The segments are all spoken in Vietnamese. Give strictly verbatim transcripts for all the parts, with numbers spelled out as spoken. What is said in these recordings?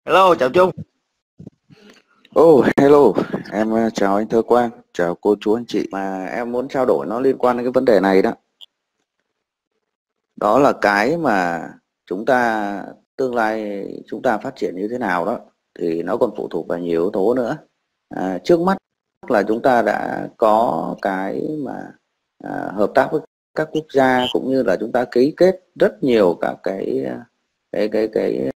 Hello, chào Trung. Oh, hello, em uh, chào anh Thơ Quang, chào cô chú anh chị. Mà em muốn trao đổi nó liên quan đến cái vấn đề này đó. Đó là cái mà chúng ta tương lai chúng ta phát triển như thế nào đó thì nó còn phụ thuộc vào nhiều yếu tố nữa. À, trước mắt là chúng ta đã có cái mà à, hợp tác với các quốc gia cũng như là chúng ta ký kết rất nhiều các cái cái cái cái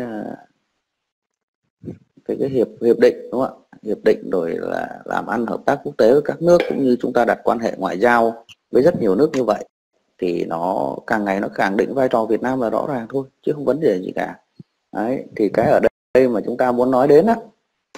cái, cái hiệp hiệp định, đúng không ạ? Hiệp định rồi là làm ăn hợp tác quốc tế với các nước, cũng như chúng ta đặt quan hệ ngoại giao với rất nhiều nước như vậy, thì nó càng ngày nó khẳng định vai trò Việt Nam là rõ ràng thôi, chứ không vấn đề gì cả. Đấy, thì cái ở đây mà chúng ta muốn nói đến á,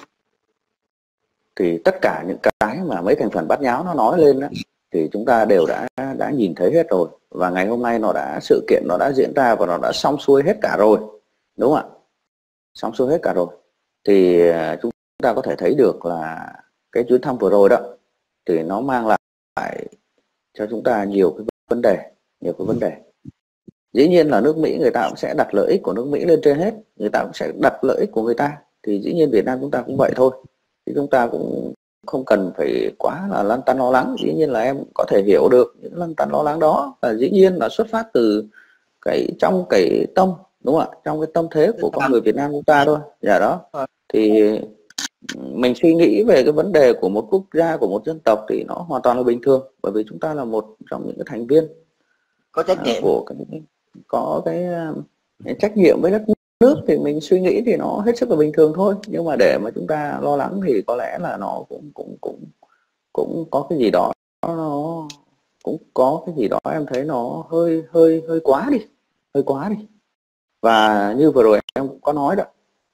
thì tất cả những cái mà mấy thành phần bát nháo nó nói lên á, thì chúng ta đều đã đã nhìn thấy hết rồi, và ngày hôm nay nó đã sự kiện nó đã diễn ra và nó đã xong xuôi hết cả rồi, đúng không ạ? Xong xuôi hết cả rồi thì chúng ta có thể thấy được là cái chuyến thăm vừa rồi đó thì nó mang lại cho chúng ta nhiều cái vấn đề, nhiều cái vấn đề. Dĩ nhiên là nước Mỹ người ta cũng sẽ đặt lợi ích của nước Mỹ lên trên hết, người ta cũng sẽ đặt lợi ích của người ta, thì dĩ nhiên Việt Nam chúng ta cũng vậy thôi, thì chúng ta cũng không cần phải quá là lăn tăn lo lắng. Dĩ nhiên là em có thể hiểu được những lăn tăn lo lắng đó, và dĩ nhiên là xuất phát từ cái trong cái tâm, đúng không ạ, trong cái tâm thế của con người Việt Nam chúng ta thôi. Dạ đó, thì mình suy nghĩ về cái vấn đề của một quốc gia, của một dân tộc thì nó hoàn toàn là bình thường, bởi vì chúng ta là một trong những cái thành viên Có trách nhiệm của cái, có cái, cái trách nhiệm với đất nước, thì mình suy nghĩ thì nó hết sức là bình thường thôi. Nhưng mà để mà chúng ta lo lắng thì có lẽ là nó cũng cũng cũng cũng có cái gì đó, nó cũng có cái gì đó em thấy nó hơi hơi hơi quá đi, hơi quá đi. Và như vừa rồi em cũng có nói đó,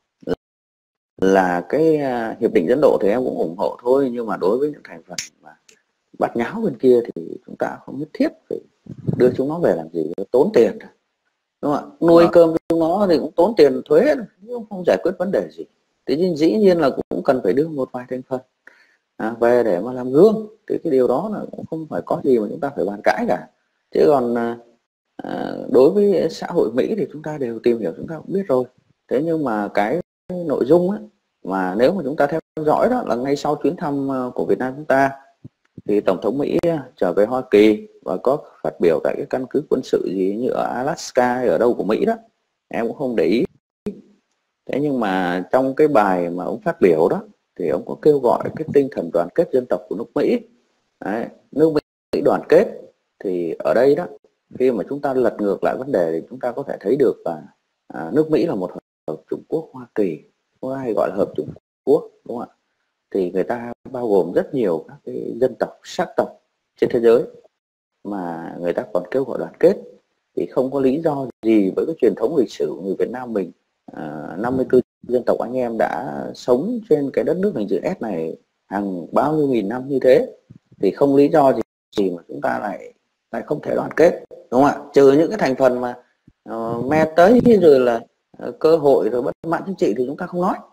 là cái hiệp định dẫn độ thì em cũng ủng hộ thôi, nhưng mà đối với những thành phần mà bát nháo bên kia thì chúng ta không nhất thiết phải đưa chúng nó về làm gì, tốn tiền, đúng không ạ? Nuôi cơm chúng nó thì cũng tốn tiền thuế, nhưng không giải quyết vấn đề gì. Thế nhưng dĩ nhiên là cũng cần phải đưa một vài thành phần à, về để mà làm gương, thì cái điều đó là cũng không phải có gì mà chúng ta phải bàn cãi cả. Chứ còn à, đối với xã hội Mỹ thì chúng ta đều tìm hiểu, chúng ta cũng biết rồi. Thế nhưng mà cái nội dung ấy, mà nếu mà chúng ta theo dõi đó là ngay sau chuyến thăm của Việt Nam chúng ta, thì Tổng thống Mỹ trở về Hoa Kỳ và có phát biểu tại cái căn cứ quân sự gì như ở Alaska hay ở đâu của Mỹ đó, em cũng không để ý. Thế nhưng mà trong cái bài mà ông phát biểu đó thì ông có kêu gọi cái tinh thần đoàn kết dân tộc của nước Mỹ. Đấy, nước Mỹ đoàn kết thì ở đây đó, khi mà chúng ta lật ngược lại vấn đề thì chúng ta có thể thấy được là à, nước Mỹ là một hợp chủng quốc Hoa Kỳ, hay gọi là hợp chủng quốc, đúng không ạ? Thì người ta bao gồm rất nhiều các cái dân tộc, sắc tộc trên thế giới, mà người ta còn kêu gọi đoàn kết, thì không có lý do gì với cái truyền thống lịch sử của người Việt Nam mình, à, năm mươi tư dân tộc anh em đã sống trên cái đất nước hình chữ S này hàng bao nhiêu nghìn năm như thế, thì không lý do gì, gì mà chúng ta lại lại không thể đoàn kết, đúng không ạ? Trừ những cái thành phần mà uh, me tới rồi là uh, cơ hội rồi bất mãn chính trị thì chúng ta không nói.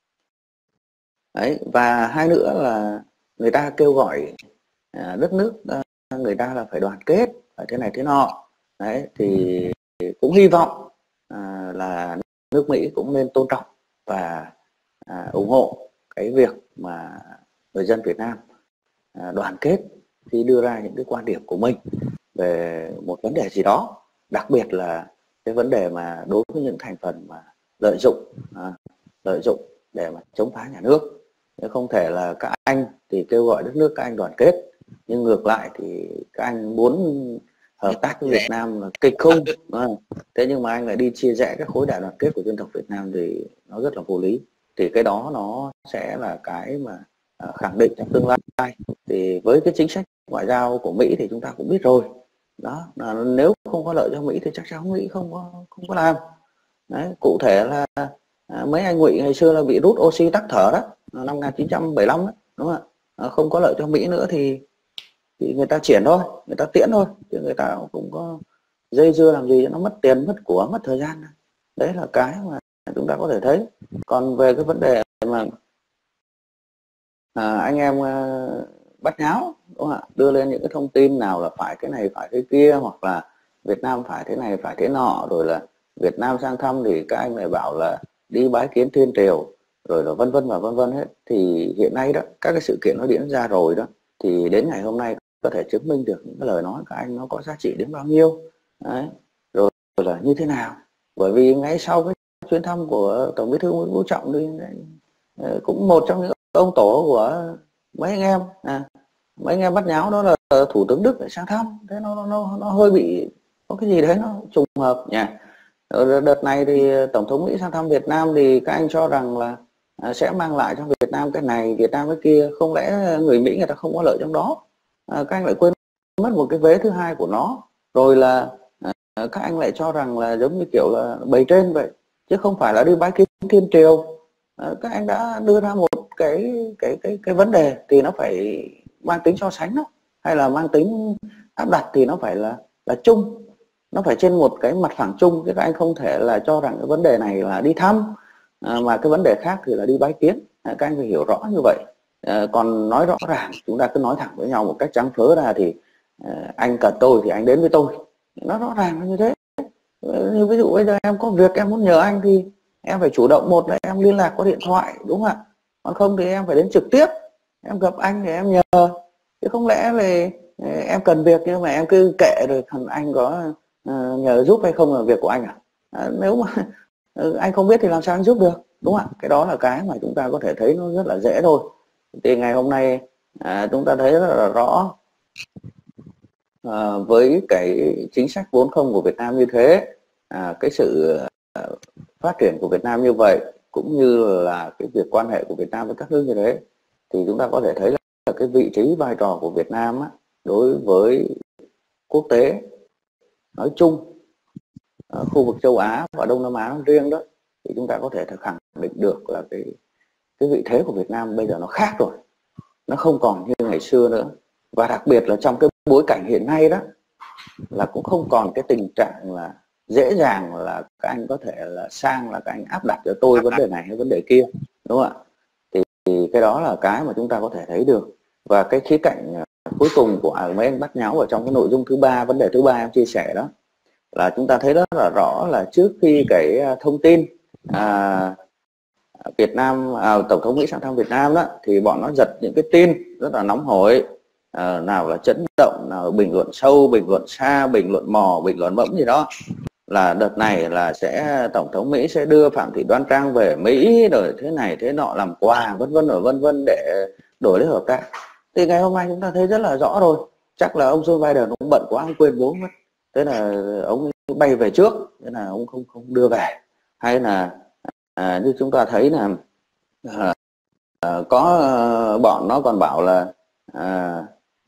Đấy, và hai nữa là người ta kêu gọi à, đất nước à, người ta là phải đoàn kết, phải thế này thế nọ. Đấy, thì cũng hy vọng à, là nước Mỹ cũng nên tôn trọng và à, ủng hộ cái việc mà người dân Việt Nam à, đoàn kết khi đưa ra những cái quan điểm của mình về một vấn đề gì đó, đặc biệt là cái vấn đề mà đối với những thành phần mà lợi dụng à, lợi dụng để mà chống phá nhà nước. Không thể là các anh thì kêu gọi đất nước các anh đoàn kết, nhưng ngược lại thì các anh muốn hợp tác với Việt Nam là kịch khung. Thế nhưng mà anh lại đi chia rẽ các khối đại đoàn kết của dân tộc Việt Nam thì nó rất là vô lý. Thì cái đó nó sẽ là cái mà khẳng định trong tương lai. Thì với cái chính sách ngoại giao của Mỹ thì chúng ta cũng biết rồi đó, là nếu không có lợi cho Mỹ thì chắc chắn Mỹ không có không có làm. Đấy, cụ thể là à, mấy anh Ngụy ngày xưa là bị rút oxy tắc thở đó, năm một nghìn chín trăm bảy mươi lăm đó, đúng không ạ? À, không có lợi cho Mỹ nữa thì thì người ta triển thôi, người ta tiễn thôi, chứ người ta cũng có dây dưa làm gì cho nó mất tiền, mất của, mất thời gian. Đấy là cái mà chúng ta có thể thấy. Còn về cái vấn đề mà à, anh em à, bắt nháo, đúng không ạ? Đưa lên những cái thông tin nào là phải cái này phải cái kia, hoặc là Việt Nam phải thế này phải thế nọ, rồi là Việt Nam sang thăm thì các anh lại bảo là đi bái kiến thiên triều, rồi là vân vân và vân vân hết. Thì hiện nay đó các cái sự kiện nó diễn ra rồi đó, thì đến ngày hôm nay có thể chứng minh được những cái lời nói của anh nó có giá trị đến bao nhiêu. Đấy. Rồi là như thế nào, bởi vì ngay sau cái chuyến thăm của Tổng Bí thư Nguyễn Phú Trọng thì cũng một trong những ông tổ của mấy anh em à, mấy anh em bắt nháo đó là Thủ tướng Đức sang thăm. Thế nó nó nó hơi bị có cái gì đấy nó trùng hợp nhỉ. Đợt này thì Tổng thống Mỹ sang thăm Việt Nam thì các anh cho rằng là sẽ mang lại cho Việt Nam cái này, Việt Nam cái kia. Không lẽ người Mỹ người ta không có lợi trong đó? À, các anh lại quên mất một cái vế thứ hai của nó. Rồi là à, các anh lại cho rằng là giống như kiểu là bề trên vậy, chứ không phải là đi bái kiến thiên triều. À, các anh đã đưa ra một cái cái cái cái vấn đề thì nó phải mang tính so sánh đó, hay là mang tính áp đặt thì nó phải là là chung, nó phải trên một cái mặt phẳng chung, chứ các anh không thể là cho rằng cái vấn đề này là đi thăm à, mà cái vấn đề khác thì là đi bái kiến. À, các anh phải hiểu rõ như vậy. À, còn nói rõ ràng, chúng ta cứ nói thẳng với nhau một cách trắng phớ ra thì à, anh cần tôi thì anh đến với tôi, nó rõ ràng như thế. Như ví dụ bây giờ em có việc em muốn nhờ anh thì em phải chủ động, một là em liên lạc qua điện thoại, đúng không ạ? Còn không thì em phải đến trực tiếp, em gặp anh thì em nhờ, chứ không lẽ về em cần việc nhưng mà em cứ kệ rồi thằng anh có uh, nhờ giúp hay không là việc của anh à? À, nếu mà anh không biết thì làm sao anh giúp được, đúng không ạ? Cái đó là cái mà chúng ta có thể thấy nó rất là dễ thôi. Thì ngày hôm nay à, chúng ta thấy rất là rõ à, với cái chính sách bốn không của Việt Nam như thế, à, cái sự à, phát triển của Việt Nam như vậy, cũng như là cái việc quan hệ của Việt Nam với các nước như thế, thì chúng ta có thể thấy là cái vị trí vai trò của Việt Nam á, đối với quốc tế nói chung, ở khu vực châu Á và Đông Nam Á nói riêng đó, thì chúng ta có thể khẳng định được là cái cái vị thế của Việt Nam bây giờ nó khác rồi, nó không còn như ngày xưa nữa. Và đặc biệt là trong cái bối cảnh hiện nay đó, là cũng không còn cái tình trạng là dễ dàng là các anh có thể là sang là các anh áp đặt cho tôi vấn đề này hay vấn đề kia, đúng không ạ? Thì, thì cái đó là cái mà chúng ta có thể thấy được. Và cái khía cạnh cuối cùng của mấy anh bắt nháo ở trong cái nội dung thứ ba, vấn đề thứ ba em chia sẻ đó, là chúng ta thấy rất là rõ là trước khi cái thông tin à, Việt Nam à, Tổng thống Mỹ sang thăm Việt Nam đó, thì bọn nó giật những cái tin rất là nóng hổi, à, nào là chấn động, nào bình luận sâu, bình luận xa, bình luận mò, bình luận mẫm gì đó, là đợt này là sẽ Tổng thống Mỹ sẽ đưa Phạm Thị Đoan Trang về Mỹ rồi thế này thế nọ làm quà vân vân rồi vân vân để đổi lấy hợp tác. Thì ngày hôm nay chúng ta thấy rất là rõ rồi, chắc là ông Joe Biden cũng bận quá, ông quên bố mất, thế là ông bay về trước, thế là ông không không đưa về. Hay là à, như chúng ta thấy là à, à, có à, bọn nó còn bảo là à,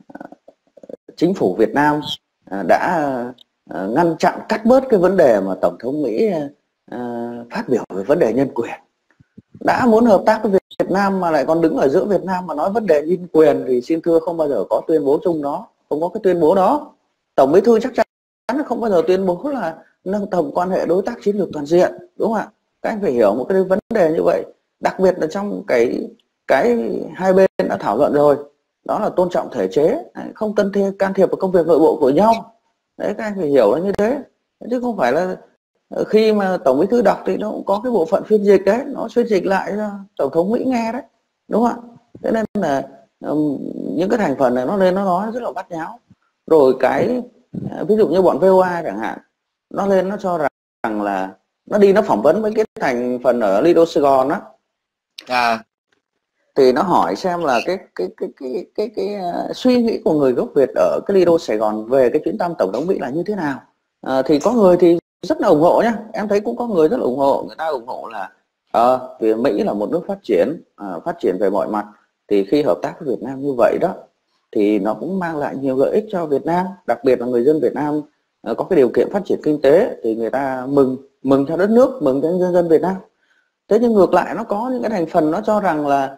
chính phủ Việt Nam à, đã à, ngăn chặn cắt bớt cái vấn đề mà Tổng thống Mỹ à, phát biểu về vấn đề nhân quyền. Đã muốn hợp tác với Việt Nam mà lại còn đứng ở giữa Việt Nam mà nói vấn đề nhân quyền thì xin thưa không bao giờ có tuyên bố chung đó, không có cái tuyên bố đó. Tổng Bí thư chắc chắn không bao giờ tuyên bố là nâng tầm quan hệ đối tác chiến lược toàn diện, đúng không ạ? Các anh phải hiểu một cái vấn đề như vậy, đặc biệt là trong cái cái hai bên đã thảo luận rồi, đó là tôn trọng thể chế, không tân thiệp can thiệp vào công việc nội bộ của nhau. Đấy, các anh phải hiểu là như thế, chứ không phải là khi mà Tổng Bí thư đọc thì nó cũng có cái bộ phận phiên dịch đấy, nó phiên dịch lại cho Tổng thống Mỹ nghe đấy, đúng không ạ? Thế nên là um, những cái thành phần này nó lên nó nói rất là bắt nháo. Rồi cái ví dụ như bọn vê o a chẳng hạn, nó lên nó cho rằng là nó đi nó phỏng vấn với cái thành phần ở Lido Sài Gòn á, à, thì nó hỏi xem là cái cái cái cái cái, cái, cái uh, suy nghĩ của người gốc Việt ở cái Lido Sài Gòn về cái chuyến thăm Tổng thống Mỹ là như thế nào. À, thì có người thì rất là ủng hộ nhá, em thấy cũng có người rất là ủng hộ, người ta ủng hộ là à, vì Mỹ là một nước phát triển, à, phát triển về mọi mặt, thì khi hợp tác với Việt Nam như vậy đó thì nó cũng mang lại nhiều lợi ích cho Việt Nam, đặc biệt là người dân Việt Nam à, có cái điều kiện phát triển kinh tế thì người ta mừng mừng cho đất nước, mừng cho nhân dân Việt Nam. Thế nhưng ngược lại nó có những cái thành phần nó cho rằng là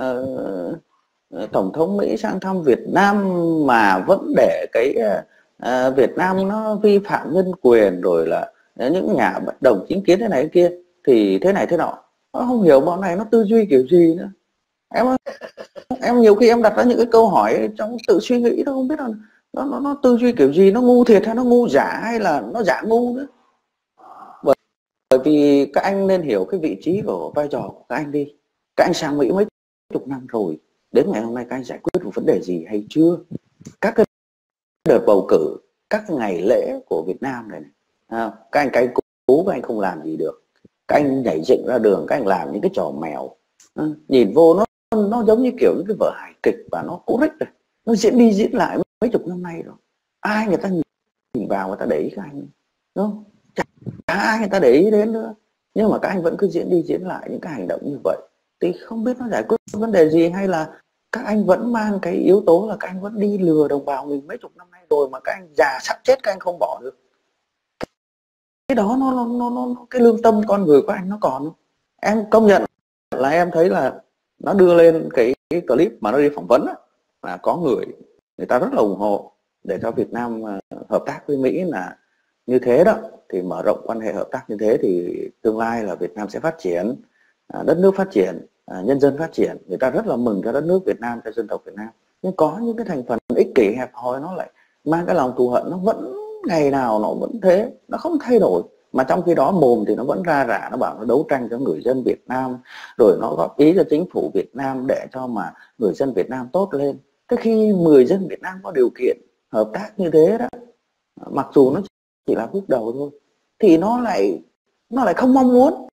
uh, Tổng thống Mỹ sang thăm Việt Nam mà vẫn để cái uh, Việt Nam nó vi phạm nhân quyền, rồi là những nhà bất đồng chính kiến thế này thế kia, thì thế này thế nọ. Nó không hiểu bọn này nó tư duy kiểu gì nữa. Em em nhiều khi em đặt ra những cái câu hỏi trong tự suy nghĩ, nó không biết là nó, nó, nó tư duy kiểu gì, nó ngu thiệt hay nó ngu giả hay là nó giả ngu nữa. Bởi vì các anh nên hiểu cái vị trí và vai trò của các anh đi. Các anh sang Mỹ mấy chục năm rồi, đến ngày hôm nay các anh giải quyết một vấn đề gì hay chưa? Các cái đợt bầu cử, các cái ngày lễ của Việt Nam này, này à, các anh cay cú các anh không làm gì được. Các anh nhảy dựng ra đường, các anh làm những cái trò mèo, à, nhìn vô nó nó giống như kiểu những cái vở hài kịch và nó cũ rích rồi, nó diễn đi diễn lại mấy chục năm nay rồi. Ai người ta nhìn vào người ta để ý các anh, đúng không? Chả, chả ai người ta để ý đến nữa, nhưng mà các anh vẫn cứ diễn đi diễn lại những cái hành động như vậy, thì không biết nó giải quyết vấn đề gì, hay là các anh vẫn mang cái yếu tố là các anh vẫn đi lừa đồng bào mình mấy chục năm nay rồi mà các anh già sắp chết các anh không bỏ được. Cái đó nó nó nó, nó cái lương tâm con người của anh nó còn không? Em công nhận là em thấy là nó đưa lên cái, cái clip mà nó đi phỏng vấn đó, là có người người ta rất là ủng hộ để cho Việt Nam uh, hợp tác với Mỹ, là như thế đó thì mở rộng quan hệ hợp tác như thế thì tương lai là Việt Nam sẽ phát triển, uh, đất nước phát triển, uh, nhân dân phát triển, người ta rất là mừng cho đất nước Việt Nam, cho dân tộc Việt Nam. Nhưng có những cái thành phần ích kỷ hẹp hòi nó lại mang cái lòng thù hận, nó vẫn ngày nào nó vẫn thế, nó không thay đổi, mà trong khi đó mồm thì nó vẫn ra rả, nó bảo nó đấu tranh cho người dân Việt Nam, rồi nó góp ý cho chính phủ Việt Nam để cho mà người dân Việt Nam tốt lên. Thế khi người dân Việt Nam có điều kiện hợp tác như thế đó, mặc dù nó chỉ là bước đầu thôi, thì nó lại nó lại không mong muốn,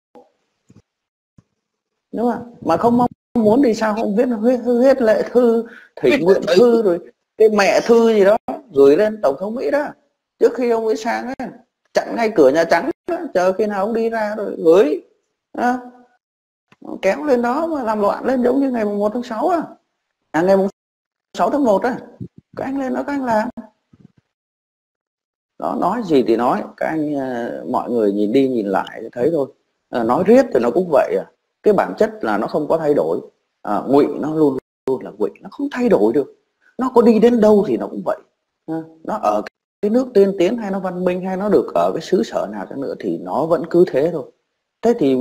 đúng không? Mà không mong muốn thì sao không viết huyết, huyết lệ thư, thỉnh nguyện thư, rồi cái mẹ thư gì đó gửi lên tổng thống Mỹ đó trước khi ông ấy sang ấy, chặn ngay cửa Nhà Trắng đó, chờ khi nào ông đi ra rồi gửi à, kéo lên đó mà làm loạn lên giống như ngày mùng một tháng sáu à, à ngày mùng sáu tháng một á, các anh lên đó các anh làm đó, nói gì thì nói, các anh mọi người nhìn đi nhìn lại thấy thôi, à, nói riết thì nó cũng vậy à, cái bản chất là nó không có thay đổi, à, ngụy nó luôn luôn là ngụy, nó không thay đổi được, nó có đi đến đâu thì nó cũng vậy, à, nó ở cái nước tiên tiến hay nó văn minh hay nó được ở cái xứ sở nào chăng nữa thì nó vẫn cứ thế thôi. Thế thì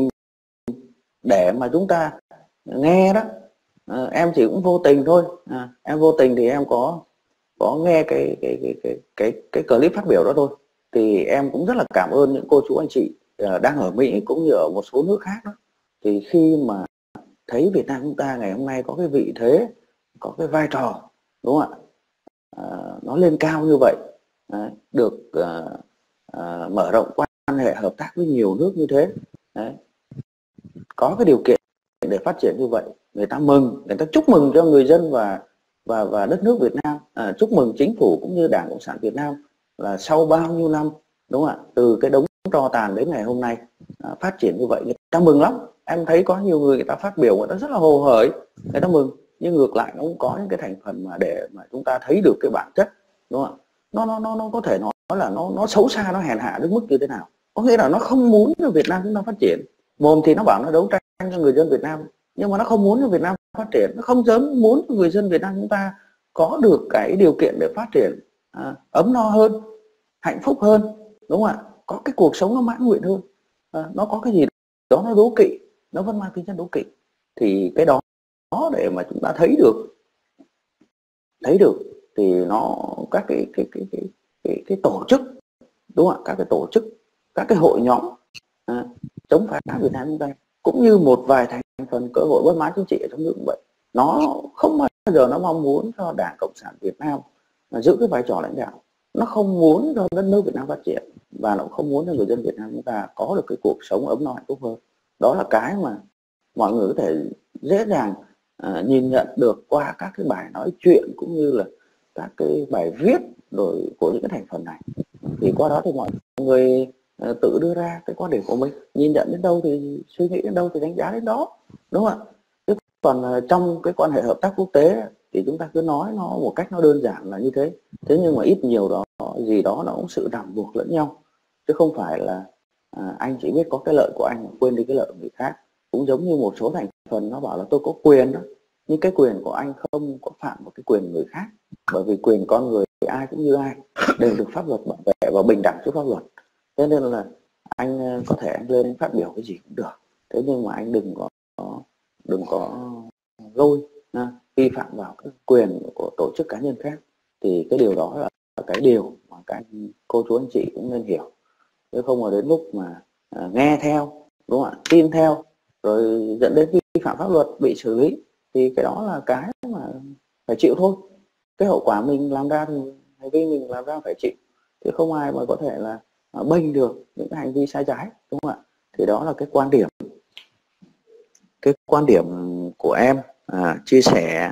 để mà chúng ta nghe đó, à, em chỉ cũng vô tình thôi, à, em vô tình thì em có có nghe cái cái cái cái cái cái clip phát biểu đó thôi, thì em cũng rất là cảm ơn những cô chú anh chị uh, đang ở Mỹ cũng như ở một số nước khác đó, thì khi mà thấy Việt Nam chúng ta ngày hôm nay có cái vị thế, có cái vai trò, đúng không ạ, à, nó lên cao như vậy, à, được uh, uh, mở rộng quan hệ hợp tác với nhiều nước như thế, đấy, có cái điều kiện để phát triển như vậy, người ta mừng, người ta chúc mừng cho người dân và và và đất nước Việt Nam, à, chúc mừng chính phủ cũng như Đảng Cộng sản Việt Nam là sau bao nhiêu năm, đúng không ạ, từ cái đống tro tàn đến ngày hôm nay à, phát triển như vậy, người ta mừng lắm. Em thấy có nhiều người người ta phát biểu người ta rất là hồ hởi, người ta mừng, nhưng ngược lại nó cũng có những cái thành phần mà để mà chúng ta thấy được cái bản chất, đúng không ạ, nó nó nó nó có thể nói là nó nó xấu xa, nó hèn hạ đến mức như thế nào, có nghĩa là nó không muốn cho Việt Nam chúng ta phát triển, mồm thì nó bảo nó đấu tranh cho người dân Việt Nam, nhưng mà nó không muốn cho Việt Nam phát triển, nó không dám muốn cho người dân Việt Nam chúng ta có được cái điều kiện để phát triển, à, ấm no hơn, hạnh phúc hơn, đúng không ạ, có cái cuộc sống nó mãn nguyện hơn, à, nó có cái gì đó nó đố kỵ, nó vẫn mang tính chất đố kỵ, thì cái đó để mà chúng ta thấy được thấy được thì nó các cái cái cái cái cái, cái tổ chức, đúng không ạ, các cái tổ chức, các cái hội nhóm à, chống phá Việt Nam chúng ta, cũng như một vài thành phần cơ hội bất mãn chính trị ở trong nước cũng vậy, nó không bao giờ nó mong muốn cho Đảng Cộng sản Việt Nam giữ cái vai trò lãnh đạo, nó không muốn cho đất nước Việt Nam phát triển, và nó không muốn cho người dân Việt Nam chúng ta có được cái cuộc sống ấm no hạnh phúc hơn. Đó là cái mà mọi người có thể dễ dàng à, nhìn nhận được qua các cái bài nói chuyện cũng như là các cái bài viết rồi của những cái thành phần này, thì qua đó thì mọi người uh, tự đưa ra cái quan điểm của mình, nhìn nhận đến đâu thì suy nghĩ đến đâu thì đánh giá đến đó, đúng không ạ. Chứ còn uh, trong cái quan hệ hợp tác quốc tế thì chúng ta cứ nói nó một cách nó đơn giản là như thế, thế nhưng mà ít nhiều đó gì đó nó cũng sự ràng buộc lẫn nhau, chứ không phải là à, anh chỉ biết có cái lợi của anh quên đi cái lợi của người khác. Cũng giống như một số thành phần nó bảo là tôi có quyền đó, nhưng cái quyền của anh không có phạm vào cái quyền của người khác, bởi vì quyền con người thì ai cũng như ai, đều được pháp luật bảo vệ và bình đẳng trước pháp luật. Thế nên là anh có thể anh lên anh phát biểu cái gì cũng được, thế nhưng mà anh đừng có đừng có lôi à, vi phạm vào cái quyền của tổ chức cá nhân khác, thì cái điều đó là cái điều mà các anh cô chú anh chị cũng nên hiểu, chứ không mà đến lúc mà uh, nghe theo, đúng không ạ, tin theo, rồi dẫn đến vi phạm pháp luật bị xử lý, thì cái đó là cái mà phải chịu thôi. Cái hậu quả mình làm ra thì hành vi mình làm ra phải chịu, chứ không ai mà có thể là uh, bênh được những cái hành vi sai trái, đúng không ạ. Thì đó là cái quan điểm cái quan điểm của em à, chia sẻ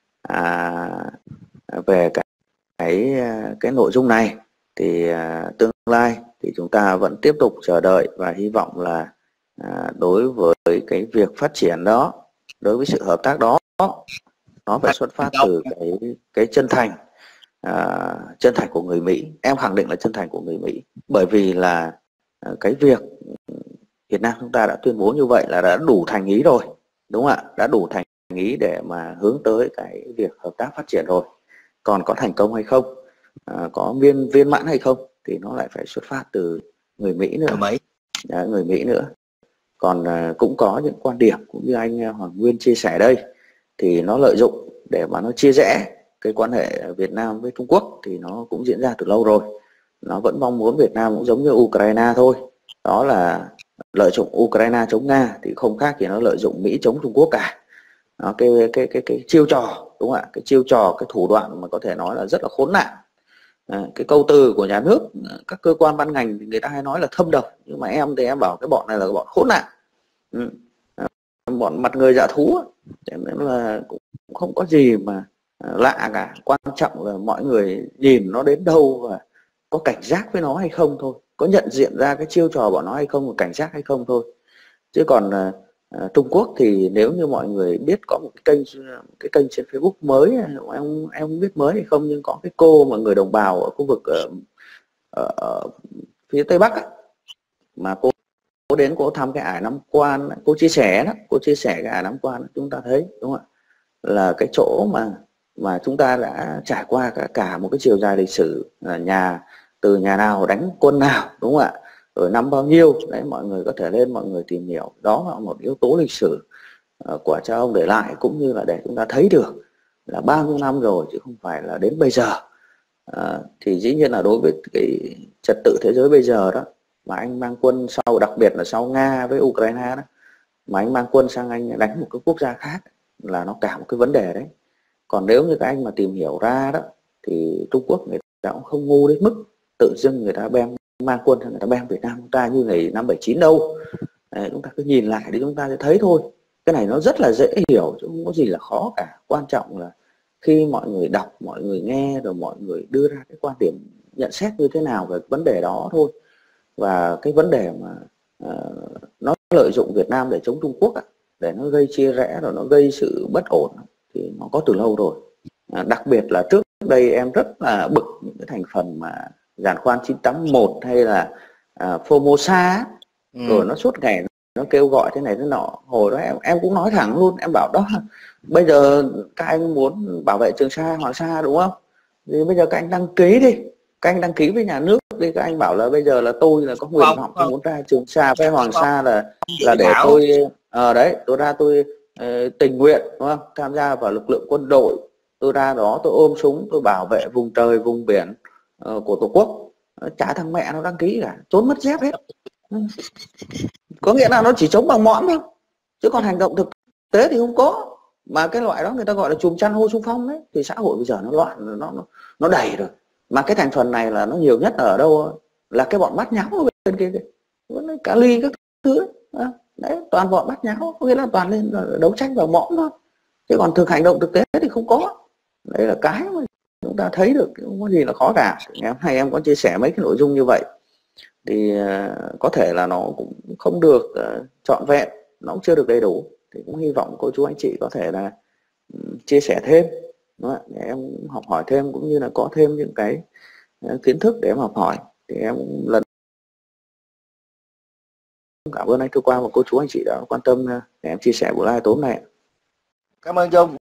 à, về cái cái cái nội dung này. Thì à, tương lai thì chúng ta vẫn tiếp tục chờ đợi và hy vọng là à, đối với cái việc phát triển đó, đối với sự hợp tác đó, nó phải xuất phát từ cái cái chân thành, à, chân thành của người Mỹ. Em khẳng định là chân thành của người Mỹ, bởi vì là à, cái việc Việt Nam chúng ta đã tuyên bố như vậy là đã đủ thành ý rồi, đúng không ạ, đã đủ thành ý để mà hướng tới cái việc hợp tác phát triển rồi. Còn có thành công hay không, à, có viên viên mãn hay không, thì nó lại phải xuất phát từ người Mỹ nữa, Mỹ. Đấy, người Mỹ nữa. Còn à, cũng có những quan điểm cũng như anh Hoàng Nguyên chia sẻ đây, thì nó lợi dụng để mà nó chia rẽ cái quan hệ Việt Nam với Trung Quốc, thì nó cũng diễn ra từ lâu rồi. Nó vẫn mong muốn Việt Nam cũng giống như Ukraine thôi, đó là lợi dụng Ukraine chống Nga, thì không khác gì nó lợi dụng Mỹ chống Trung Quốc cả. Đó, cái, cái cái cái chiêu trò, đúng không ạ, cái chiêu trò, cái thủ đoạn mà có thể nói là rất là khốn nạn. À, cái câu từ của nhà nước, các cơ quan ban ngành thì người ta hay nói là thâm độc, nhưng mà em thì em bảo cái bọn này là bọn khốn nạn. Ừ. À, bọn mặt người dạ thú, cho nên là cũng không có gì mà lạ cả. Quan trọng là mọi người nhìn nó đến đâu và có cảnh giác với nó hay không thôi, có nhận diện ra cái chiêu trò bọn nó hay không, và cảnh giác hay không thôi. Chứ còn à, à, Trung Quốc thì nếu như mọi người biết, có một cái kênh cái kênh trên Facebook mới, em em không biết mới hay không, nhưng có cái cô mà người đồng bào ở khu vực ở, ở, ở phía Tây Bắc ấy, mà cô cô đến cô thăm cái ải Nam Quan, cô chia sẻ đó, cô chia sẻ cái ải Nam Quan, chúng ta thấy đúng không ạ, là cái chỗ mà mà chúng ta đã trải qua cả, cả một cái chiều dài lịch sử, là nhà từ nhà nào đánh quân nào, đúng không ạ, rồi năm bao nhiêu đấy, mọi người có thể lên mọi người tìm hiểu. Đó là một yếu tố lịch sử uh, của cha ông để lại, cũng như là để chúng ta thấy được là bao nhiêu năm rồi, chứ không phải là đến bây giờ. Uh, thì dĩ nhiên là đối với cái trật tự thế giới bây giờ đó, mà anh mang quân sau, đặc biệt là sau Nga với Ukraine đó, mà anh mang quân sang anh đánh một cái quốc gia khác, là nó cả một cái vấn đề đấy. Còn nếu như các anh mà tìm hiểu ra đó, thì Trung Quốc người ta cũng không ngu đến mức tự dưng người ta đem mang quân, người ta đem Việt Nam chúng ta như ngày năm bảy chín đâu. Đấy, chúng ta cứ nhìn lại để chúng ta sẽ thấy thôi. Cái này nó rất là dễ hiểu, chứ không có gì là khó cả. Quan trọng là khi mọi người đọc, mọi người nghe, rồi mọi người đưa ra cái quan điểm nhận xét như thế nào về vấn đề đó thôi. Và cái vấn đề mà uh, nó lợi dụng Việt Nam để chống Trung Quốc, để nó gây chia rẽ, rồi nó gây sự bất ổn, thì nó có từ lâu rồi. À, đặc biệt là trước đây em rất là bực những cái thành phần mà giàn khoan chín tám mốt hay là à, Formosa, ừ. Rồi nó suốt ngày nó kêu gọi thế này thế nọ. Hồi đó em em cũng nói thẳng luôn, em bảo đó, bây giờ các anh muốn bảo vệ Trường Sa, Hoàng Sa, đúng không, thì bây giờ các anh đăng ký đi, các anh đăng ký với nhà nước đi. Các anh bảo là bây giờ là tôi là có nguyện vọng, tôi muốn ra Trường Sa với Hoàng Sa là là để tôi ở à, đấy, tôi ra tôi uh, tình nguyện, đúng không, tham gia vào lực lượng quân đội, tôi ra đó tôi ôm súng, tôi bảo vệ vùng trời vùng biển uh, của Tổ quốc. Chả thằng mẹ nó đăng ký cả, trốn mất dép hết. Có nghĩa là nó chỉ chống bằng mõm thôi, chứ còn hành động thực tế thì không có. Mà cái loại đó người ta gọi là chùm chăn hô xung phong đấy. Thì xã hội bây giờ nó loạn, nó nó nó đầy rồi. Mà cái thành phần này là nó nhiều nhất ở đâu, là cái bọn bắt nháo ở bên kia kìa, cả ly các thứ đấy. Đấy, toàn bọn bắt nháo, có nghĩa là toàn lên đấu tranh vào mõm thôi, chứ còn thực hành động thực tế thì không có. Đấy là cái mà chúng ta thấy được, không có gì là khó cả. Em hay em có chia sẻ mấy cái nội dung như vậy, thì uh, có thể là nó cũng không được uh, trọn vẹn, nó cũng chưa được đầy đủ, thì cũng hy vọng cô chú anh chị có thể là um, chia sẻ thêm, đúng không? Để em học hỏi thêm, cũng như là có thêm những cái uh, kiến thức để em học hỏi. Thì em cũng lần cảm ơn anh cơ quan và cô chú anh chị đã quan tâm uh, để em chia sẻ buổi live tối nay. Cảm ơn Dung.